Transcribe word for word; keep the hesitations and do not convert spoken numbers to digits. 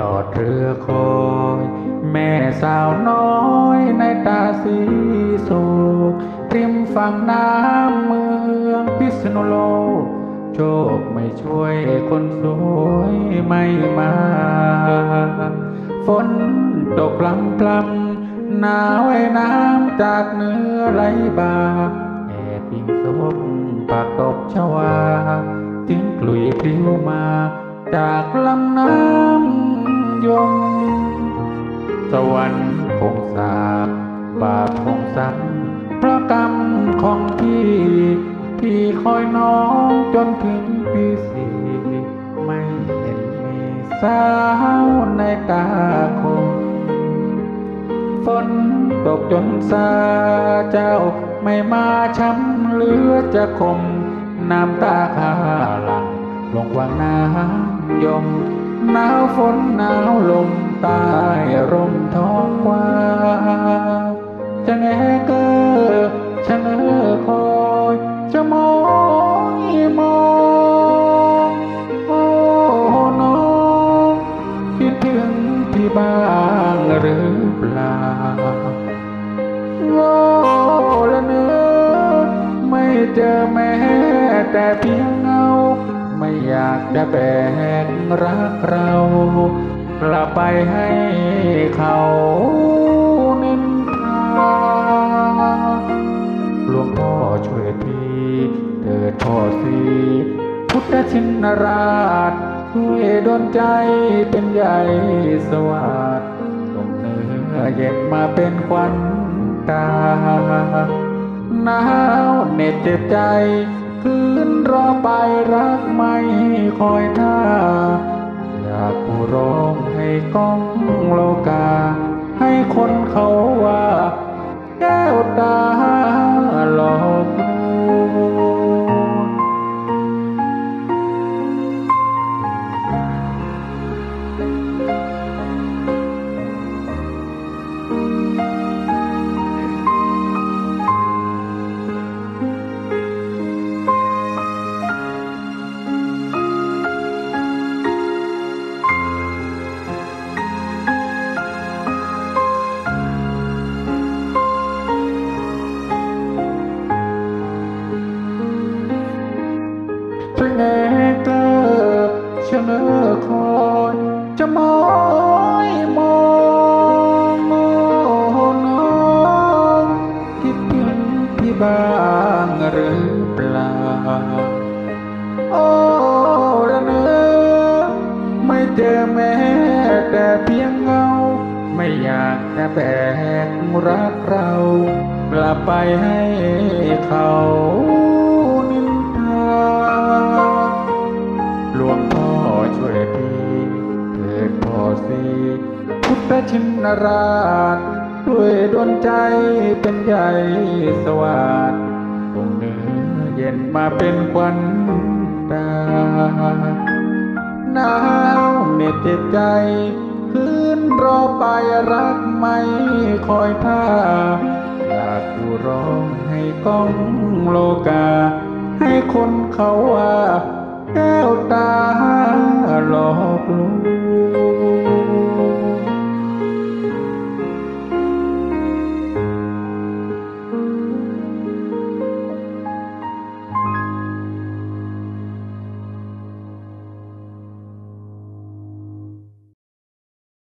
อดเรือคอยแม่สาวน้อยในตาสีโศกริมฝั่งน้ำเมืองพิษณุโลกโชคไม่ช่วยคนสวยไม่มาฝนตกพลำพลำหนาวไอ้น้ำจากเนื้อไหลบาแอบพิงศพปากตบชวาทิ้งกลุยพลิ้วมาจากลำน้ำยมสวรรค์คงสาบบาปคงซ้ำเพราะกรรมของพี่พี่คอยน้องจนถึงปีสี่ไม่เห็นมีสาวในตาคงฝนตกจนซาเจ้าไม่มาช้ำเหลือจะคมน้ำตาข้าหลังลงวังน้ำยมหนาวฝนหนาวลมใต้ร่มท้องกว้างจะแงเกอชะเง้อคอยจะมองมองโอ้น้องคิดถึงพี่บ้างหรือเปล่าโง่ละเนื้อไม่เจอแม้แต่เพียงเงาไม่อยากจะแบ่งรักเรากลับไปให้เขานินทาหลวงพ่อช่วยทีเถิดพ่อสีพุทธชินราชช่วยดลใจเป็นใหญ่สวัสดิ์ลงเนื้อเย็นมาเป็นควันตาหนาวเหน็บเจ็บใจคืนรอไปรักไม่คอยท่าอยากผู้ร้องให้ก้องโลกาให้คนเขาว่าแก้วตาหลอกลวงชะเง้อเกิดชะเง้อคอยจะมอยมองโอ้น้องคิดถึงพี่บ้างหรือเปล่าโอ้ระเนอไม่เจอแม้แต่เพียงเงาไม่อยากจะแบกรักเรากลับไปให้เขาหลวงพ่อช่วยทีเถิดพ่อสีพุทธชินราชด้วยดลใจเป็นใหญ่สวัสดิ์ตรงเนื้อเย็นมาเป็นควันตาหนาวเหน็บเจ็บใจคืนรอไปรักไม่คอยท่าอยากผู้ร้องให้ก้องโลกาให้คนเขาว่าแก้วตาหลอกลวง